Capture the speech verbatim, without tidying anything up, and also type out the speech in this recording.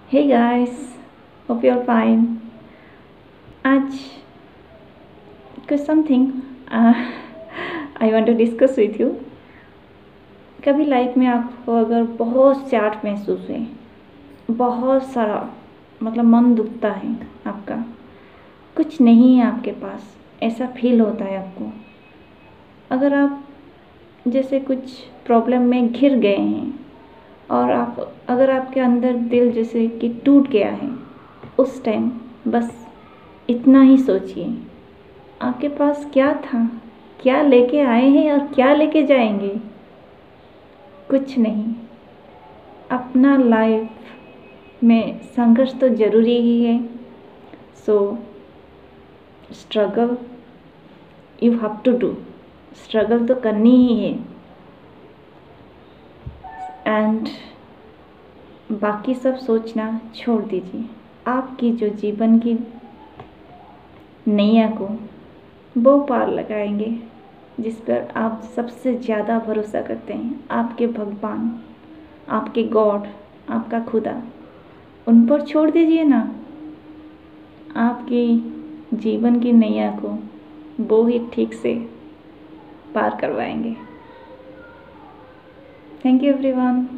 Hey guys, hope you're fine. आज कुछ something I want to discuss with you. कभी life में आपको अगर बहुत सैड महसूस हुए, बहुत सारा मतलब मन दुखता है आपका, कुछ नहीं है आपके पास, ऐसा फील होता है आपको, अगर आप जैसे कुछ प्रॉब्लम में घिर गए हैं और आप अगर आपके अंदर दिल जैसे कि टूट गया है, उस टाइम बस इतना ही सोचिए, आपके पास क्या था, क्या लेके आए हैं और क्या लेके जाएंगे? कुछ नहीं। अपना लाइफ में संघर्ष तो ज़रूरी ही है, so struggle you have to do. Struggle तो करनी ही है। एंड बाकी सब सोचना छोड़ दीजिए। आपकी जो जीवन की नैया को वो पार लगाएंगे जिस पर आप सबसे ज़्यादा भरोसा करते हैं, आपके भगवान, आपके गॉड, आपका खुदा, उन पर छोड़ दीजिए ना। आपकी जीवन की नैया को वो ही ठीक से पार करवाएंगे। Thank you everyone.